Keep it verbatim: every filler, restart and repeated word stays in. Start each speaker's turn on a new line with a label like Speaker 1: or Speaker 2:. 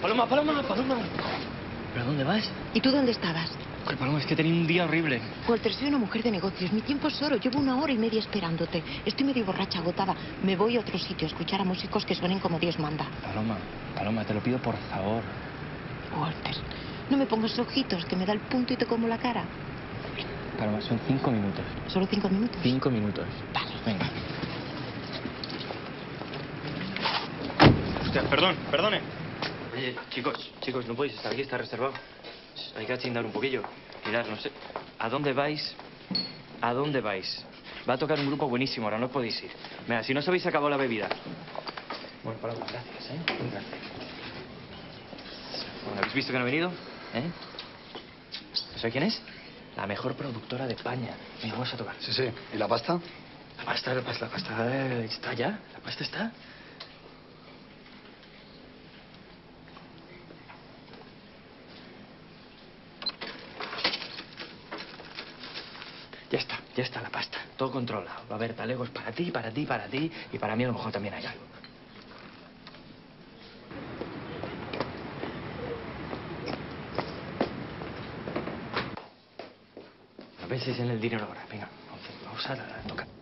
Speaker 1: Paloma, Paloma, Paloma. ¿Pero a dónde vas?
Speaker 2: ¿Y tú dónde estabas?
Speaker 1: Joder, Paloma, es que he tenido un día horrible.
Speaker 2: Walter, soy una mujer de negocios. Mi tiempo es oro. Llevo una hora y media esperándote. Estoy medio borracha, agotada. Me voy a otro sitio a escuchar a músicos que suenen como Dios manda.
Speaker 1: Paloma, Paloma, te lo pido por favor.
Speaker 2: Walter, no me pongas ojitos, que me da el punto y te como la cara.
Speaker 1: Paloma, son cinco minutos.
Speaker 2: ¿Solo cinco minutos?
Speaker 1: Cinco minutos.
Speaker 2: Vale.
Speaker 1: Venga. Hostia, perdón, perdone. Oye, chicos, chicos, no podéis estar aquí, está reservado. Hay que achindar un poquillo. Mirad, no sé. ¿A dónde vais? ¿A dónde vais? Va a tocar un grupo buenísimo, ahora no podéis ir. Mira, si no os habéis acabado la bebida. Bueno, Paloma, gracias, ¿eh? Gracias. Bueno, ¿habéis visto que no ha venido? ¿Eh? ¿Sabéis quién es? La mejor productora de España. Venga, vamos a tocar.
Speaker 3: Sí, sí. ¿Y la pasta?
Speaker 1: La pasta, la pasta, la pasta eh, está ya. La pasta está. Ya está, ya está la pasta. Todo controlado. Va a haber talegos para ti, para ti, para ti. Y para mí a lo mejor también hay algo. A ver si es en el dinero ahora. Venga, vamos a, vamos a tocar.